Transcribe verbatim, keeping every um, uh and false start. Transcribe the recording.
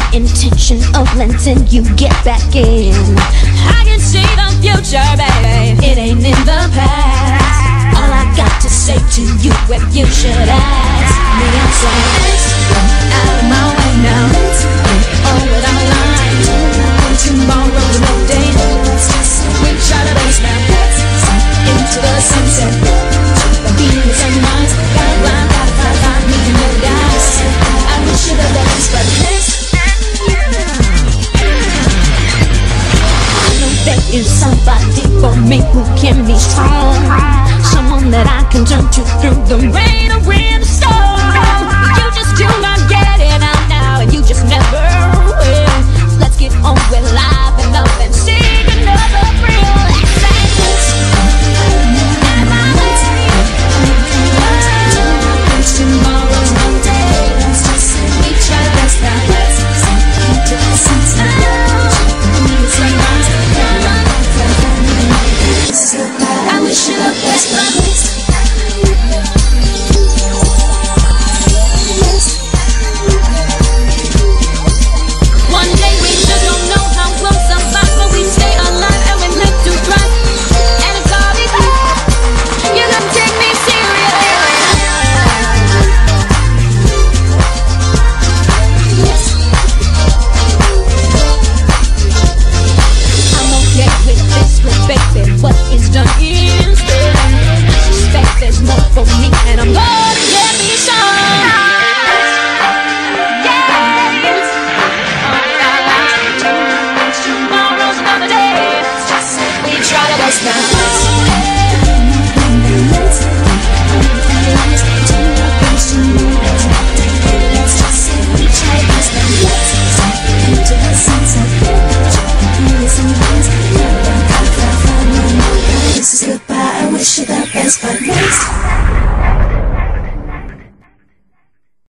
intention of letting you get back in. I can see the future, baby, it ain't in the past. All I got to say to you, if you should ask me, I'm saying, let's go out of my way now. Let's go over the line. Tomorrow's no day. We try to race now. Let's into the sunset. The beats and minds. Gotta grind, gotta find, find me in the guys. I wish you the best, but let's. I know there is somebody for me who can be strong. Someone that I can turn to through the rain or in the storm. You just do not get it out now, and you just never will. Let's get on with life and love and sing another real excitement. Tomorrow's no day. We try to best now. Let's into the sunset. I wish you the best, but one day we just don't know how we'll survive, but we stay alive and we live to thrive. And it's all because you don't take me serious. I'm okay with this, with baby, what is done is good. I suspect there's more for me, and I'm gonna get me some. Tomorrow's another day. We try to bust now.